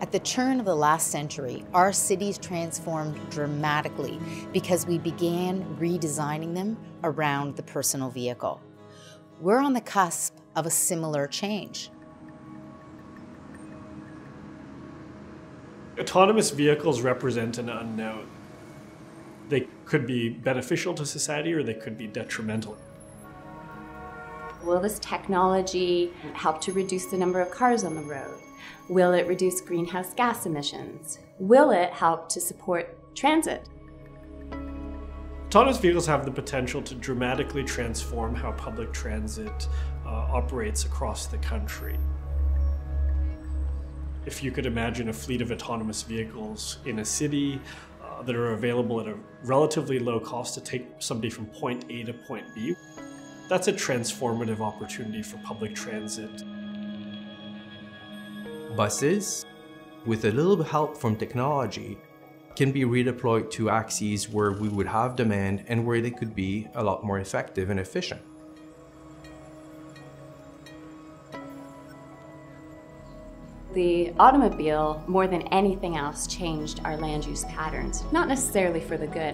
At the turn of the last century, our cities transformed dramatically because we began redesigning them around the personal vehicle. We're on the cusp of a similar change. Autonomous vehicles represent an unknown. They could be beneficial to society or they could be detrimental. Will this technology help to reduce the number of cars on the road? Will it reduce greenhouse gas emissions? Will it help to support transit? Autonomous vehicles have the potential to dramatically transform how public transit operates across the country. If you could imagine a fleet of autonomous vehicles in a city that are available at a relatively low cost to take somebody from point A to point B, that's a transformative opportunity for public transit. Buses, with a little help from technology, can be redeployed to axes where we would have demand and where they could be a lot more effective and efficient. The automobile, more than anything else, changed our land use patterns, not necessarily for the good.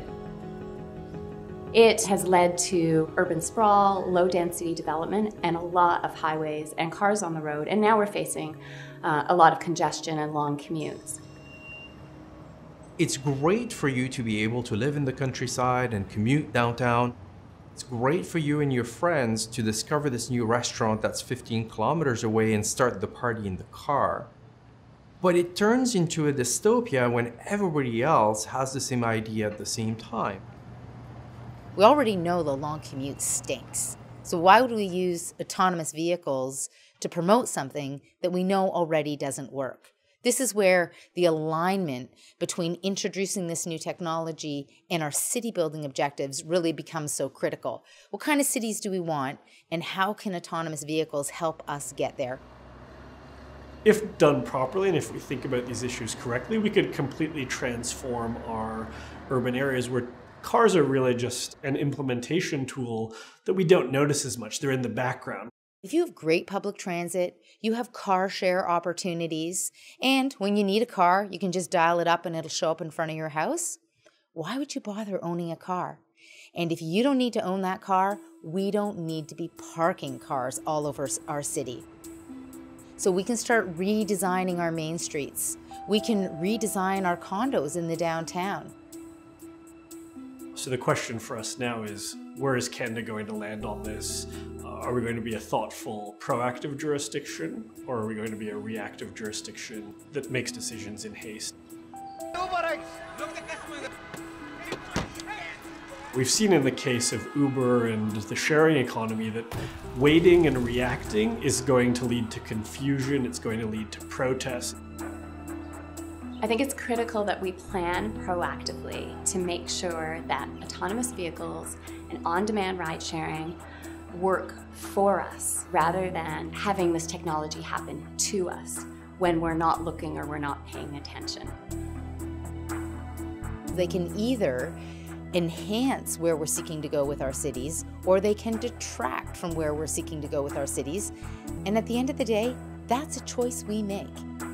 It has led to urban sprawl, low-density development, and a lot of highways and cars on the road, and now we're facing a lot of congestion and long commutes. It's great for you to be able to live in the countryside and commute downtown. It's great for you and your friends to discover this new restaurant that's 15 kilometers away and start the party in the car. But it turns into a dystopia when everybody else has the same idea at the same time. We already know the long commute stinks. So why would we use autonomous vehicles to promote something that we know already doesn't work? This is where the alignment between introducing this new technology and our city building objectives really becomes so critical. What kind of cities do we want, and how can autonomous vehicles help us get there? If done properly, and if we think about these issues correctly, we could completely transform our urban areas where cars are really just an implementation tool that we don't notice as much. They're in the background. If you have great public transit, you have car share opportunities, and when you need a car, you can just dial it up and it'll show up in front of your house, why would you bother owning a car? And if you don't need to own that car, we don't need to be parking cars all over our city. So we can start redesigning our main streets. We can redesign our condos in the downtown. So the question for us now is, where is Canada going to land on this? Are we going to be a thoughtful, proactive jurisdiction, or are we going to be a reactive jurisdiction that makes decisions in haste? We've seen in the case of Uber and the sharing economy that waiting and reacting is going to lead to confusion, it's going to lead to protests. I think it's critical that we plan proactively to make sure that autonomous vehicles and on-demand ride-sharing work for us rather than having this technology happen to us when we're not looking or we're not paying attention. They can either enhance where we're seeking to go with our cities, or they can detract from where we're seeking to go with our cities. And at the end of the day, that's a choice we make.